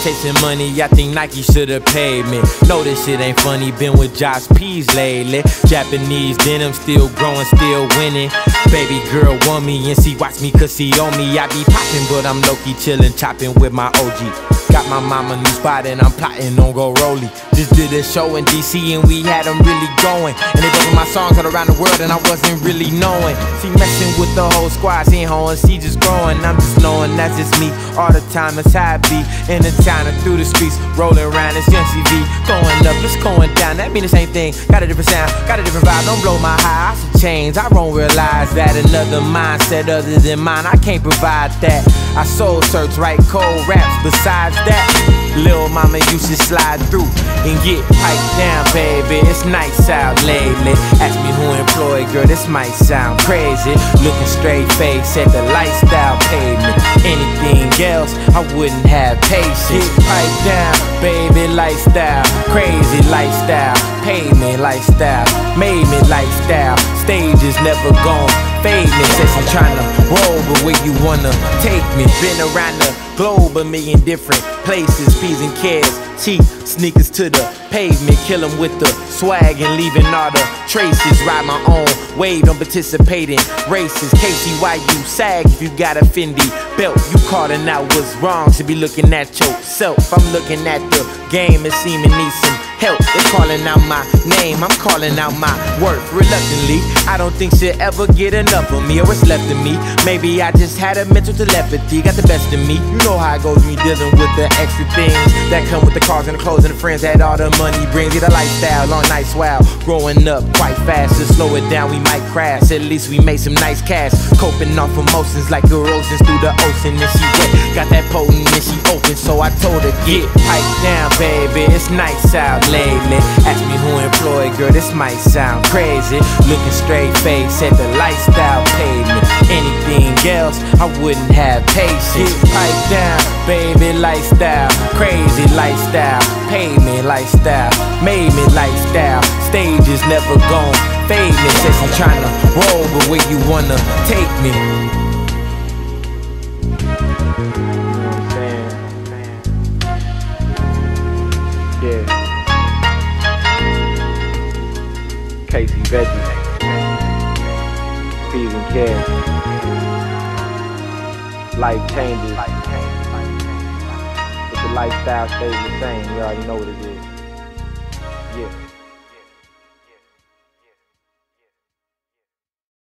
Chasing money, I think Nike should've paid me. Know this shit ain't funny, been with Josh P's lately. Japanese denim, still growing, still winning. Baby girl want me and she watch me cause she on me. I be popping but I'm low-key chillin', chopping with my OG. Got my mama new spot and I'm plotting on go rollie. Just did a show in DC and we had them really going. And they bumping my songs all around the world and I wasn't really knowing. She messing with the whole squad, she ain't hoeing, she just growing. I'm just knowing that's just me all the time, it's how I be. In the town and through the streets, rolling around this MCV. Going up, it's going down, that mean the same thing. Got a different sound, got a different vibe, don't blow my high, I should change. I won't realize that another mindset other than mine, I can't provide that. I soul search, write cold raps. Besides that, lil' mama, you should slide through and get piped down, baby. It's nice out lately. Ask me who employed, girl, this might sound crazy. Looking straight face at the lifestyle pavement. Anything else, I wouldn't have patience. Get piped down, baby, lifestyle. Crazy lifestyle, pavement lifestyle. Made me lifestyle. Stage is never gone. Fade me, says I'm tryna roll, but where you wanna take me? Been around the globe, a million different places, P's and K's, cheap sneakers to the pavement, kill 'em with the swag and leaving all the traces. Ride my own wave, don't participate in races. Casey, why you sag if you got a Fendi belt? You calling out what's wrong, should be looking at yourself. I'm looking at the game and seeming need some help. They're calling out my name, I'm calling out my worth. Reluctantly, I don't think she'll ever get enough of me or what's left of me. Maybe I just had a mental telepathy, got the best of me. You know how it goes, me dealing with the extra things that come with the cars and the clothes and the friends that all the money brings. Get a lifestyle, long nights, wow. Growing up quite fast, to slow it down we might crash. At least we made some nice cash. Coping off emotions like erosions through the ocean. And she wet, got that potent and she open, so I told her get piped down, baby. It's nice out lately. Ask me who employed, girl, this might sound crazy. Looking straight face at the lifestyle pavement. Anything else, I wouldn't have patience. Get piped down, baby, lifestyle. Crazy lifestyle, pavement lifestyle. Made me lifestyle. Stage is never gone. Fade me, says I'm tryna roll, but where you wanna take me? Yeah. Casey Veggies, P's and K's. Life changes, but the lifestyle stays the same. You already know what it is. Yeah.